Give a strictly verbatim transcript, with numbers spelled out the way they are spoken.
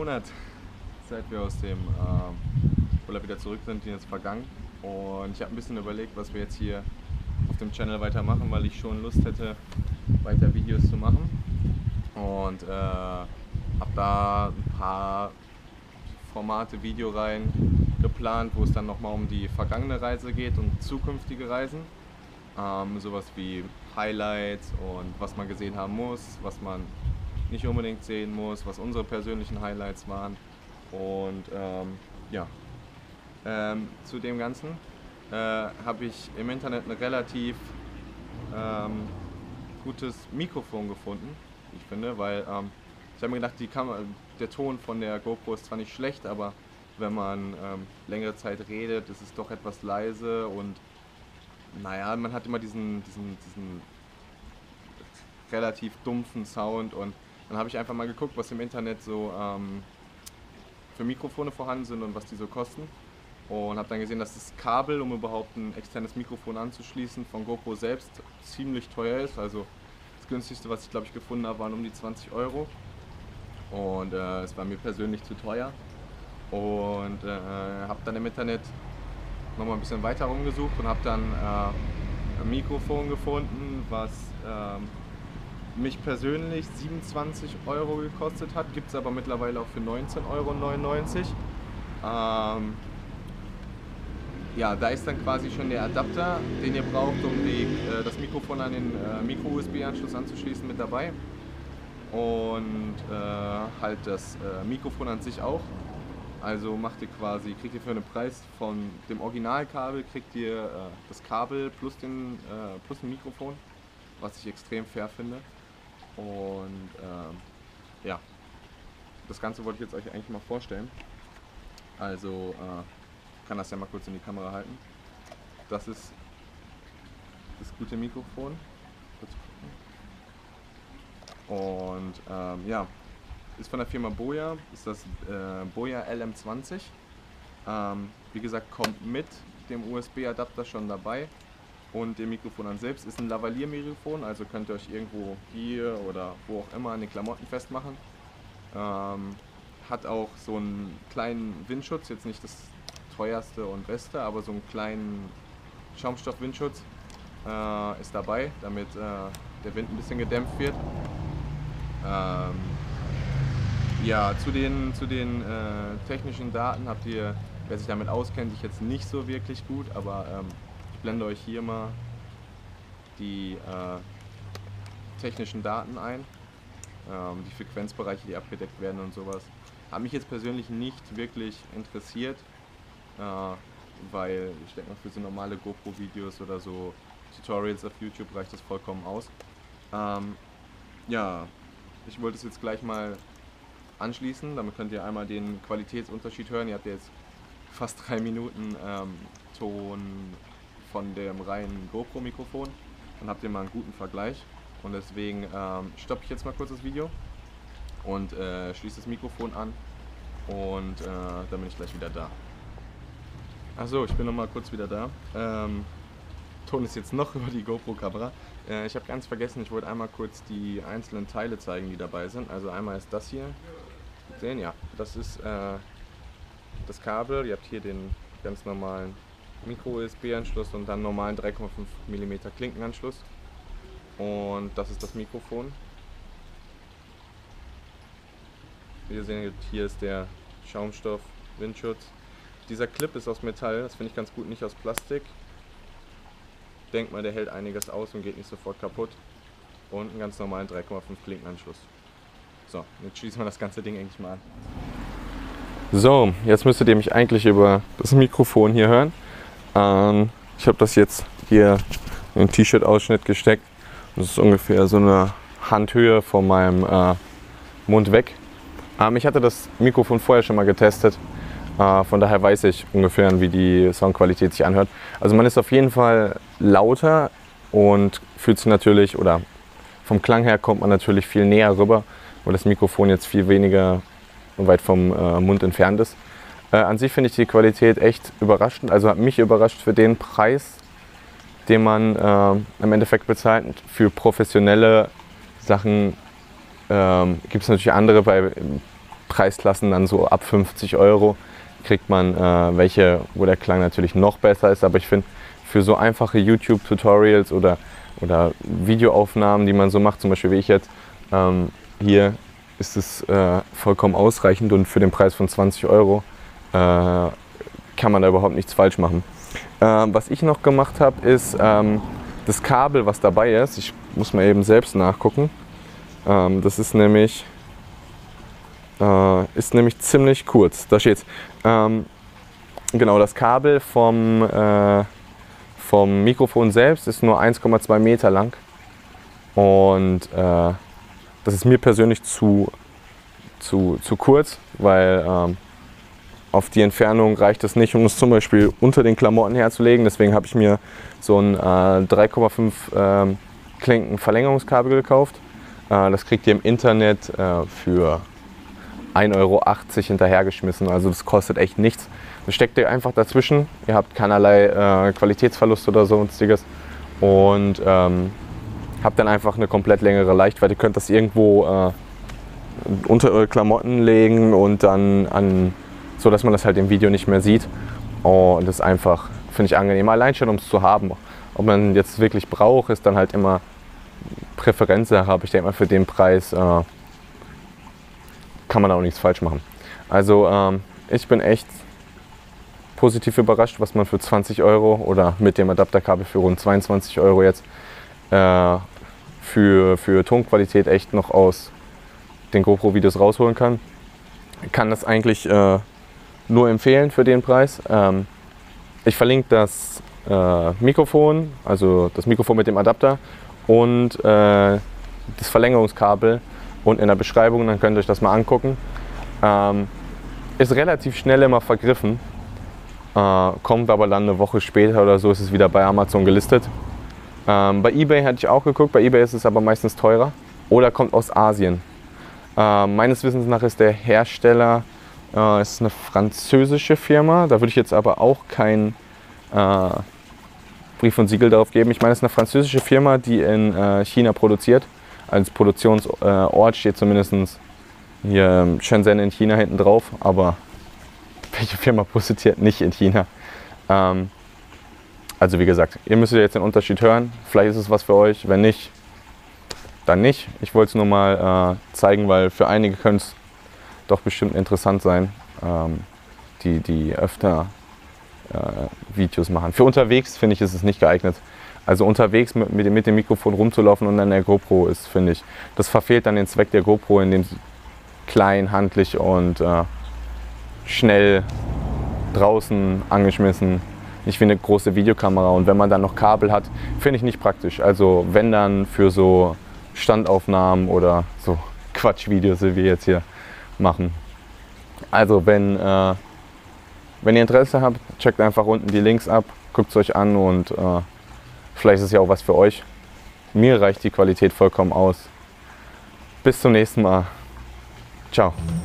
Monat, seit wir aus dem äh, Urlaub wieder zurück sind, jetzt vergangen. Und ich habe ein bisschen überlegt, was wir jetzt hier auf dem Channel weitermachen, weil ich schon Lust hätte, weiter Videos zu machen. Und äh, habe da ein paar Formate, Videoreihen geplant, wo es dann nochmal um die vergangene Reise geht und zukünftige Reisen. Ähm, sowas wie Highlights und was man gesehen haben muss, was man nicht unbedingt sehen muss, was unsere persönlichen Highlights waren. Und ähm, ja, ähm, zu dem Ganzen äh, habe ich im Internet ein relativ ähm, gutes Mikrofon gefunden, ich finde, weil ähm, ich habe mir gedacht, die Kamera, der Ton von der GoPro ist zwar nicht schlecht, aber wenn man ähm, längere Zeit redet, ist es doch etwas leise und naja, man hat immer diesen, diesen, diesen relativ dumpfen Sound. Und dann habe ich einfach mal geguckt, was im Internet so ähm, für Mikrofone vorhanden sind und was die so kosten. Und habe dann gesehen, dass das Kabel, um überhaupt ein externes Mikrofon anzuschließen, von GoPro selbst ziemlich teuer ist. Also das günstigste, was ich glaube ich gefunden habe, waren um die zwanzig Euro. Und äh, es war mir persönlich zu teuer. Und äh, habe dann im Internet nochmal ein bisschen weiter rumgesucht und habe dann äh, ein Mikrofon gefunden, was ähm, mich persönlich siebenundzwanzig Euro gekostet hat, gibt es aber mittlerweile auch für neunzehn Euro neunundneunzig. Ähm, ja, da ist dann quasi schon der Adapter, den ihr braucht, um die, äh, das Mikrofon an den äh, Micro-U S B-Anschluss anzuschließen, mit dabei. Und äh, halt das äh, Mikrofon an sich auch. Also macht ihr quasi, kriegt ihr für einen Preis von dem Originalkabel, kriegt ihr äh, das Kabel plus, den, äh, plus ein Mikrofon, was ich extrem fair finde. Und äh, ja, das Ganze wollte ich jetzt euch eigentlich mal vorstellen. Also äh, ich kann das ja mal kurz in die Kamera halten. Das ist das gute Mikrofon. Und ähm, ja, ist von der Firma Boya, ist das äh, Boya L M zwanzig. Ähm, wie gesagt, kommt mit dem U S B-Adapter schon dabei. Und dem Mikrofon an selbst ist ein Lavalier-Mikrofon, also könnt ihr euch irgendwo hier oder wo auch immer an den Klamotten festmachen. Ähm, hat auch so einen kleinen Windschutz, jetzt nicht das teuerste und beste, aber so einen kleinen Schaumstoff-Windschutz äh, ist dabei, damit äh, der Wind ein bisschen gedämpft wird. Ähm, ja, zu den, zu den äh, technischen Daten habt ihr, wer sich damit auskennt, ich jetzt nicht so wirklich gut, aber ähm, ich blende euch hier mal die äh, technischen Daten ein, ähm, die Frequenzbereiche, die abgedeckt werden und sowas. Hat mich jetzt persönlich nicht wirklich interessiert, äh, weil ich denke mal für so normale GoPro-Videos oder so Tutorials auf YouTube reicht das vollkommen aus. Ähm, ja, ich wollte es jetzt gleich mal anschließen, damit könnt ihr einmal den Qualitätsunterschied hören. Ihr habt jetzt fast drei Minuten ähm, Ton von dem reinen GoPro-Mikrofon. Dann habt ihr mal einen guten Vergleich. Und deswegen ähm, stoppe ich jetzt mal kurz das Video und äh, schließe das Mikrofon an und äh, dann bin ich gleich wieder da. Achso, ich bin noch mal kurz wieder da. Ähm, Ton ist jetzt noch über die GoPro-Kamera. Äh, ich habe ganz vergessen, ich wollte einmal kurz die einzelnen Teile zeigen, die dabei sind. Also einmal ist das hier. Sehen, ja, das ist äh, das Kabel. Ihr habt hier den ganz normalen Micro-U S B-Anschluss und dann normalen drei Komma fünf Millimeter Klinkenanschluss. Und das ist das Mikrofon. Wie ihr seht, hier ist der Schaumstoff-Windschutz. Dieser Clip ist aus Metall, das finde ich ganz gut, nicht aus Plastik. Ich denke mal, der hält einiges aus und geht nicht sofort kaputt. Und einen ganz normalen drei Komma fünf Klinkenanschluss. So, jetzt schließen wir das ganze Ding eigentlich mal an. So, jetzt müsstet ihr mich eigentlich über das Mikrofon hier hören. Ähm, ich habe das jetzt hier in den T-Shirt-Ausschnitt gesteckt. Das ist ungefähr so eine Handhöhe von meinem äh, Mund weg. Ähm, ich hatte das Mikrofon vorher schon mal getestet. Äh, von daher weiß ich ungefähr, wie die Soundqualität sich anhört. Also man ist auf jeden Fall lauter und fühlt sich natürlich, oder vom Klang her kommt man natürlich viel näher rüber, weil das Mikrofon jetzt viel weniger weit vom äh, Mund entfernt ist. Äh, an sich finde ich die Qualität echt überraschend, also hat mich überrascht für den Preis, den man äh, im Endeffekt bezahlt. Für professionelle Sachen ähm, gibt es natürlich andere bei Preisklassen dann so ab fünfzig Euro kriegt man äh, welche, wo der Klang natürlich noch besser ist. Aber ich finde, für so einfache YouTube-Tutorials oder, oder Videoaufnahmen, die man so macht, zum Beispiel wie ich jetzt, ähm, hier ist es äh, vollkommen ausreichend und für den Preis von zwanzig Euro äh, kann man da überhaupt nichts falsch machen. Ähm, was ich noch gemacht habe, ist ähm, das Kabel, was dabei ist. Ich muss mal eben selbst nachgucken. Ähm, das ist nämlich, äh, ist nämlich ziemlich kurz. Da steht's. Ähm, genau, das Kabel vom, äh, vom Mikrofon selbst ist nur eins Komma zwei Meter lang. Und äh, das ist mir persönlich zu, zu, zu kurz, weil ähm, auf die Entfernung reicht es nicht, um es zum Beispiel unter den Klamotten herzulegen. Deswegen habe ich mir so ein äh, drei Komma fünf ähm, Klinken Verlängerungskabel gekauft. Äh, das kriegt ihr im Internet äh, für ein Euro achtzig hinterhergeschmissen. Also das kostet echt nichts. Das steckt ihr einfach dazwischen. Ihr habt keinerlei äh, Qualitätsverlust oder sonstiges. Und ähm, habt dann einfach eine komplett längere Reichweite. Ihr könnt das irgendwo äh, unter eure Klamotten legen und dann an, so dass man das halt im Video nicht mehr sieht. Und das ist einfach, finde ich, angenehm. Allein schon, um es zu haben. Ob man jetzt wirklich braucht, ist dann halt immer Präferenzsache. Aber ich denke mal, für den Preis äh, kann man auch nichts falsch machen. Also ähm, ich bin echt positiv überrascht, was man für zwanzig Euro oder mit dem Adapterkabel für rund zweiundzwanzig Euro jetzt äh, für, für Tonqualität echt noch aus den GoPro-Videos rausholen kann. Ich kann das eigentlich äh, nur empfehlen für den Preis. Ähm, ich verlinke das äh, Mikrofon, also das Mikrofon mit dem Adapter und äh, das Verlängerungskabel und in der Beschreibung, dann könnt ihr euch das mal angucken. Ähm, ist relativ schnell immer vergriffen, äh, kommt aber dann eine Woche später oder so ist es wieder bei Amazon gelistet. Ähm, bei eBay hatte ich auch geguckt, bei eBay ist es aber meistens teurer oder kommt aus Asien. Äh, meines Wissens nach ist der Hersteller äh, ist eine französische Firma, da würde ich jetzt aber auch kein äh, Brief und Siegel darauf geben. Ich meine, es ist eine französische Firma, die in äh, China produziert. Als Produktionsort steht zumindest hier Shenzhen in China hinten drauf, aber welche Firma produziert nicht in China? Ähm, also wie gesagt, ihr müsst jetzt den Unterschied hören. Vielleicht ist es was für euch, wenn nicht, dann nicht. Ich wollte es nur mal äh, zeigen, weil für einige könnte es doch bestimmt interessant sein, ähm, die, die öfter äh, Videos machen. Für unterwegs finde ich, ist es nicht geeignet. Also unterwegs mit, mit, mit dem Mikrofon rumzulaufen und an der GoPro ist, finde ich, das verfehlt dann den Zweck der GoPro, indem sie klein, handlich und äh, schnell draußen angeschmissen, nicht wie eine große Videokamera. Und wenn man dann noch Kabel hat, finde ich nicht praktisch. Also wenn dann für so Standaufnahmen oder so Quatschvideos, wie wir jetzt hier machen. Also wenn, äh, wenn ihr Interesse habt, checkt einfach unten die Links ab, guckt es euch an und äh, vielleicht ist es ja auch was für euch. Mir reicht die Qualität vollkommen aus. Bis zum nächsten Mal. Ciao.